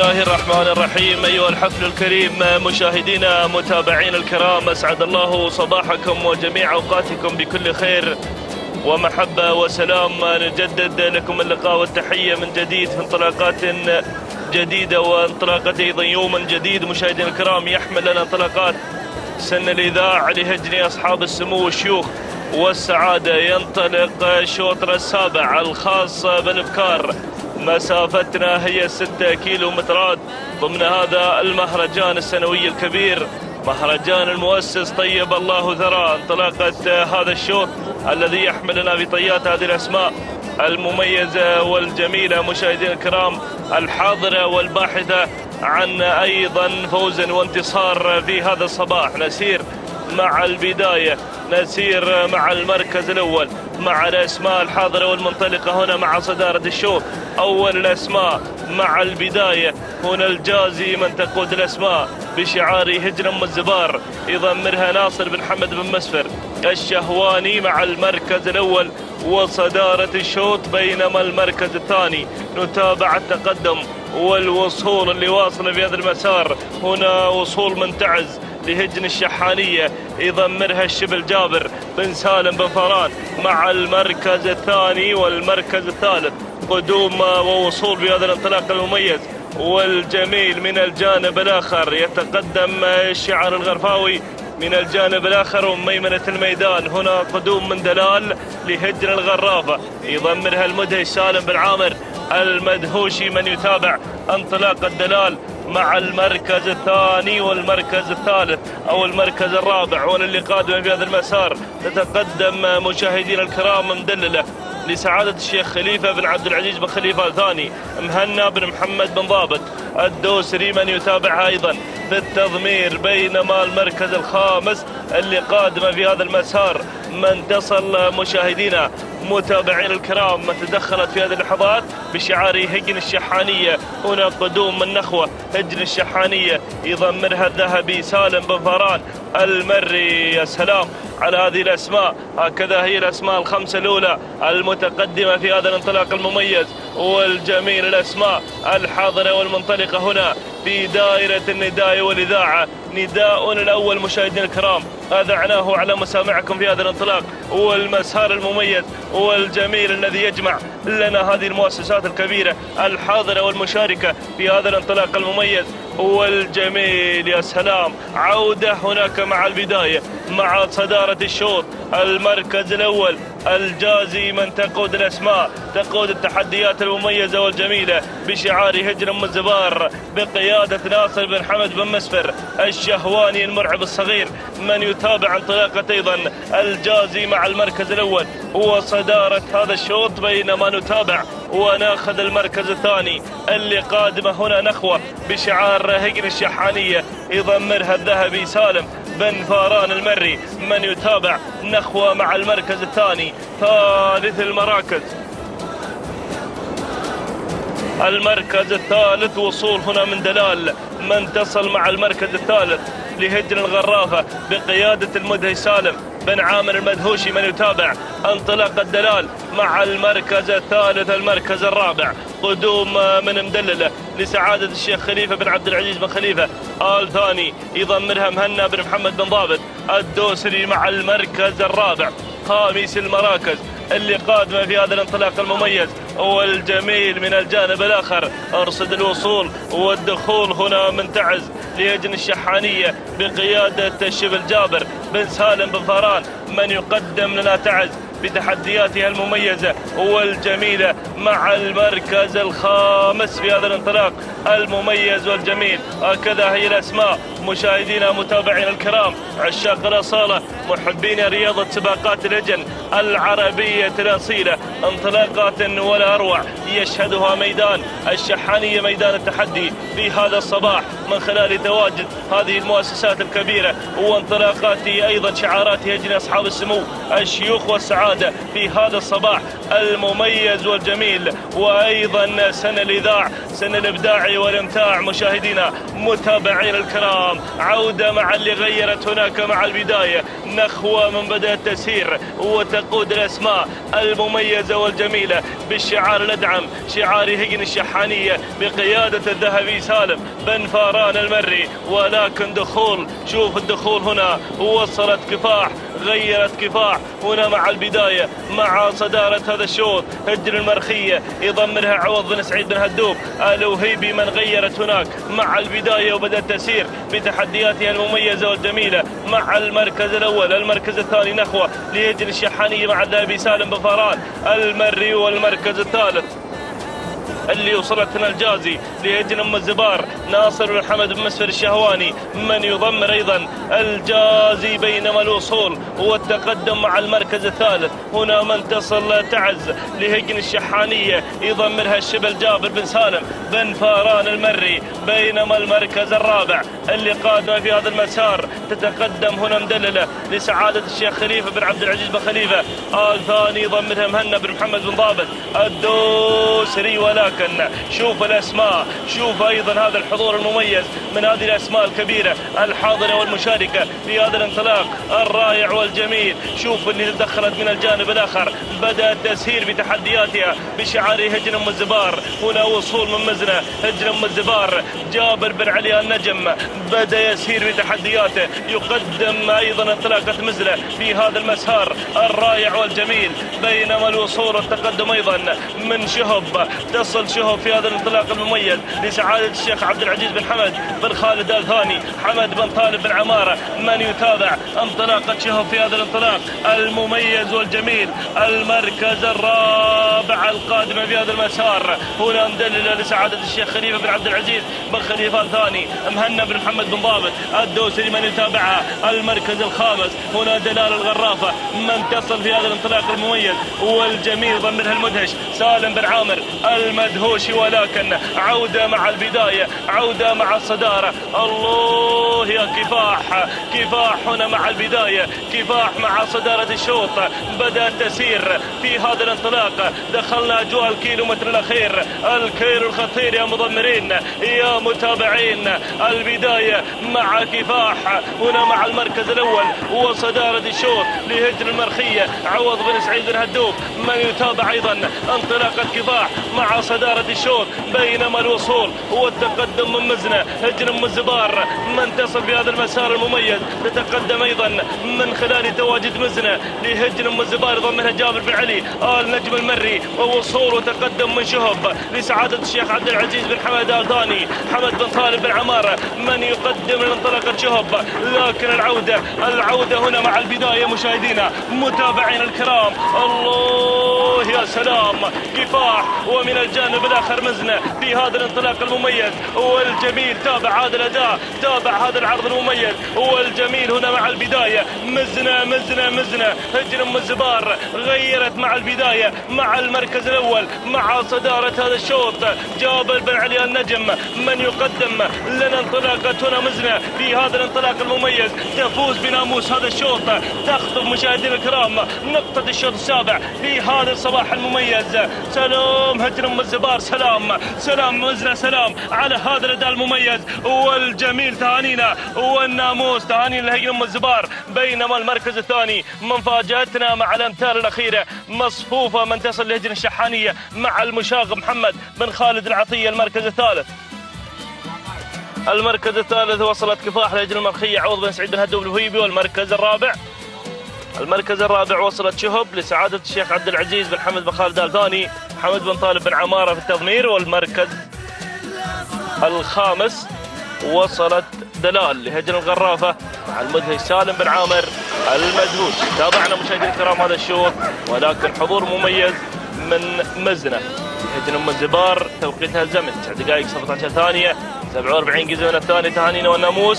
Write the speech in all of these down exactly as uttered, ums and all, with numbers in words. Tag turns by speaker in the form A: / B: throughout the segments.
A: الله الرحمن الرحيم. أيها الحفل الكريم مشاهدينا متابعين الكرام، أسعد الله صباحكم وجميع أوقاتكم بكل خير ومحبة وسلام. نجدد لكم اللقاء والتحية من جديد في انطلاقات جديدة وانطلاقة أيضا يوم جديد. مشاهدينا الكرام، يحمل لنا انطلاقات سن الإذاعة لهجن أصحاب السمو والشيوخ والسعادة. ينطلق الشوط السابع الخاص بالإبكار، مسافتنا هي ستة كيلو مترات ضمن هذا المهرجان السنوي الكبير، مهرجان المؤسس طيب الله ثرى. انطلاقة هذا الشوط الذي يحمل لنا بطيات هذه الأسماء المميزة والجميلة مشاهدينا الكرام، الحاضرة والباحثة عن أيضا فوز وانتصار في هذا الصباح. نسير مع البداية، نسير مع المركز الأول، مع الأسماء الحاضرة والمنطلقة هنا مع صدارة الشوط. أول الأسماء مع البداية هنا الجازي من تقود الأسماء بشعار هجن أم الزبار، يضمرها ناصر بن حمد بن مسفر الشهواني مع المركز الأول وصدارة الشوط. بينما المركز الثاني نتابع التقدم والوصول اللي واصل في هذا المسار. هنا وصول منتعز لهجن الشحانية يضمرها الشبل جابر بن سالم بن فران مع المركز الثاني والمركز الثالث. قدوم ووصول بهذا الانطلاق المميز والجميل. من الجانب الآخر يتقدم الشعر الغرفاوي من الجانب الآخر وميمنة الميدان. هنا قدوم من دلال لهجن الغرافة يضمرها المدهش سالم بن عامر المدهوشي من يتابع انطلاق الدلال مع المركز الثاني والمركز الثالث أو المركز الرابع. هنا اللي قادم في هذا المسار تتقدم مشاهدينا الكرام مدللة لسعادة الشيخ خليفة بن عبد العزيز بن خليفة الثاني، مهنا بن محمد بن ضابط الدوسري من يتابعها أيضا في التضمير. بينما المركز الخامس اللي قادم في هذا المسار من تصل مشاهدينا متابعين الكرام من تدخلت في هذه اللحظات بشعار هجن الشحانية. هنا قدوم من نخوة هجن الشحانية يضمرها الذهبي سالم بن فران المري. يا سلام على هذه الأسماء، هكذا هي الأسماء الخمسة الأولى المتقدمة في هذا الانطلاق المميز والجميل. الأسماء الحاضرة والمنطلقة هنا في دائرة النداء والإذاعة. نداء الأول مشاهدينا الكرام أذعناه على مسامعكم في هذا الانطلاق والمسار المميز والجميل الذي يجمع لنا هذه المؤسسات الكبيرة الحاضرة والمشاركة في هذا الانطلاق المميز والجميل. يا سلام، عودة هناك مع البداية مع صدارة الشوط. المركز الأول الجازي من تقود الأسماء، تقود التحديات المميزة والجميلة بشعار هجن أم الزبار بقيادة ناصر بن حمد بن مسفر الشهواني المرعب الصغير من يتابع انطلاقة أيضا الجازي مع المركز الأول وصدارة هذا الشوط. بينما نتابع وناخذ المركز الثاني اللي قادمة هنا نخوة بشعار هجن الشحانية يضمرها الذهبي سالم بن فاران المري من يتابع نخوة مع المركز الثاني. ثالث المراكز المركز الثالث وصول هنا من دلال من تصل مع المركز الثالث لهجن الغرافة بقيادة المدهش سالم بن عامر المدهوشي من يتابع انطلاق الدلال مع المركز الثالث. المركز الرابع قدوم من مدللة لسعادة الشيخ خليفة بن عبد العزيز بن خليفة آل ثاني يضمرها مهنا بن محمد بن ضابط الدوسري مع المركز الرابع. خامس المراكز اللي قادمة في هذا الانطلاق المميز والجميل. من الجانب الآخر أرصد الوصول والدخول هنا منتعز لهجن الشحانية بقيادة الشبل جابر بن سالم بن فران من يقدم لنا تعز بتحدياتها المميزة والجميلة مع المركز الخامس في هذا الانطلاق المميز والجميل. هكذا هي الأسماء مشاهدينا متابعين الكرام، عشاق الأصالة، محبين رياضة سباقات الهجن العربية الأصيلة. انطلاقات ولا أروع يشهدها ميدان الشحانية، ميدان التحدي في هذا الصباح من خلال تواجد هذه المؤسسات الكبيرة وانطلاقات أيضا شعارات هجن أصحاب السمو الشيوخ والسعادة في هذا الصباح المميز والجميل. وأيضا سن الإذاع، سن الإبداع والإمتاع. مشاهدينا متابعين الكرام، عودة مع اللي غيرت هناك مع البداية نخوة من بدأ التسير وتقود الأسماء المميزة المميزة والجميلة بالشعار الأدعم، شعار هجن الشحانية بقيادة الذهبي سالم بن فاران المري. ولكن دخول، شوف الدخول هنا، وصلت كفاح، غيرت كفاح هنا مع البداية مع صدارة هذا الشوط. هجن المرخية يضمرها عوض بن سعيد بن هدوب الوهيبي من غيرت هناك مع البداية، وبدأت تسير بتحدياتها المميزة والجميلة مع المركز الأول. المركز الثاني نخوة لهجن الشحانية مع الذهبي سالم بن فاران المري. والمركز الثالث اللي وصلت هنا الجازي لهجن ام الزبار ناصر بن حمد بن مسفر الشهواني من يضمر ايضا الجازي. بينما الوصول والتقدم مع المركز الثالث هنا من تصل تعز لهجن الشحانيه يضمرها الشبل جابر بن سالم بن فاران المري. بينما المركز الرابع اللي قادنا في هذا المسار تتقدم هنا مدلله لسعاده الشيخ خليفه بن عبد العزيز بن خليفه آل ثاني يضمرها مهنا بن محمد بن ضابط الدوسري. ولكن شوف الاسماء، شوف ايضا هذا الحضور المميز من هذه الاسماء الكبيره الحاضره والمشاركه في هذا الانطلاق الرائع والجميل. شوف اللي تدخلت من الجانب الاخر، بدات تسهيل بتحدياتها بشعار هجن ام الزبار. هنا وصول من مزنه هجن ام الزبار جابر بن علي النجم بدا يسير بتحدياته، يقدم ايضا انطلاقه مزنه في هذا المسار الرائع والجميل. بينما الوصول والتقدم ايضا من شهب، تصل شهب في هذا الانطلاق المميز لسعاده الشيخ عبد العزيز بن حمد بن خالد آل ثاني حمد بن طالب بن عماره من يتابع انطلاقه شهب في هذا الانطلاق المميز والجميل. المركز الرابع القادم في هذا المسار هنا مدلله لسعاده الشيخ خليفه بن عبد العزيز بن خليفه آل ثاني مهنا بن محمد بن ضابط الدوسري من يتابعها. المركز الخامس هنا دلال الغرافه من تصل في هذا الانطلاق المميز والجميل ضمنها المدهش سالم بن عامر المدهوشي. ولكن عودة مع البداية، عودة مع الصدارة. الله يا كفاح، كفاح هنا مع البداية، كفاح مع صدارة الشوط. بدأت تسير في هذا الانطلاق، دخلنا أجواء الكيلومتر الأخير، الكيلو الخطير يا مضمرين يا متابعين. البداية مع كفاح هنا مع المركز الأول وصدارة الشوط لهجن المرخية عوض بن سعيد بن هدوب من يتابع أيضا انطلاقة كفاح مع صدارة الشوط. بينما الوصول والتقدم من مزنة هجن ام الزبار من تصل بهذا المسار المميز، تتقدم ايضا من خلال تواجد مزنة لهجن ام الزبار ضمنها جابر بن علي آل نجم المري. ووصول وتقدم من شهب لسعادة الشيخ عبد العزيز بن حمد آل ثاني حمد بن طالب بن عمارة من يقدم لانطلاقة شهب. لكن العودة، العودة هنا مع البداية مشاهدينا متابعين الكرام. الله يا سلام، كفاح ومن الجانب الاخر مزنه في هذا الانطلاق المميز والجميل. تابع هذا الاداء، تابع هذا العرض المميز والجميل هنا مع البدايه. مزنه مزنه مزنه هجن ام الزبار غيرت مع البدايه مع المركز الاول مع صداره هذا الشوط. جابر بن علي النجم من يقدم لنا انطلاقه هنا مزنه في هذا الانطلاق المميز، تفوز بناموس هذا الشوط، تخطف مشاهدينا الكرام نقطه الشوط السابع في هذا الصباح المميز. سلام هجن ام الزبار، سلام سلام مزنه، سلام على هذا الاداء المميز والجميل. تهانينا والناموس، تهانينا لهجن ام الزبار. بينما المركز الثاني من فاجاتنا مع الامتار الاخيره مصفوفه من تصل لهجن الشحانيه مع المشاغب محمد بن خالد العطيه. المركز الثالث، المركز الثالث وصلت كفاح لهجن المرخيه عوض بن سعيد بن هدوب الوهيبي. والمركز الرابع، المركز الرابع وصلت شهب لسعادة الشيخ عبد العزيز بن حمد بن خالد آل ثاني حمد بن طالب بن عمارة في التضمير. والمركز الخامس وصلت دلال لهجن الغرافة مع المدهش سالم بن عامر المدهوش. تابعنا مشاهدينا الكرام هذا الشوط، ولكن حضور مميز من مزنة هجن ام الزبار. توقيتها الزمن تسع دقائق سبعة عشر ثانية، سبعة وأربعين جزء من الثاني. تهانينا والناموس،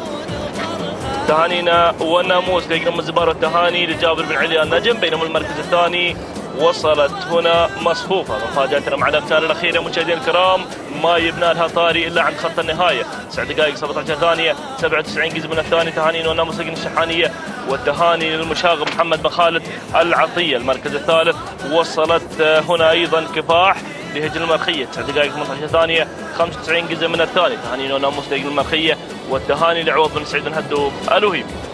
A: تهانينا والناموس لهجن ام الزبار والتهاني لجابر بن علي النجم. بينما المركز الثاني وصلت هنا مصفوفه. مفاجاتنا مع الامتار الاخيره مشاهدينا الكرام ما يبنى لها طاري الا عند خط النهايه. تسع دقائق سبعة عشر ثانيه، سبعة وتسعين جزء من الثاني. تهانينا والناموس لهجن الشحانيه والتهاني للمشاغب محمد بن خالد العطيه. المركز الثالث وصلت هنا ايضا كفاح لهجن المرخيه. تسع دقائق ثمانية عشر ثانيه، خمسة وتسعين جزء من الثاني. تهانينا والناموس لهجن المرخيه والتهاني لعوض بن سعيد بن هدوب الوهيبي.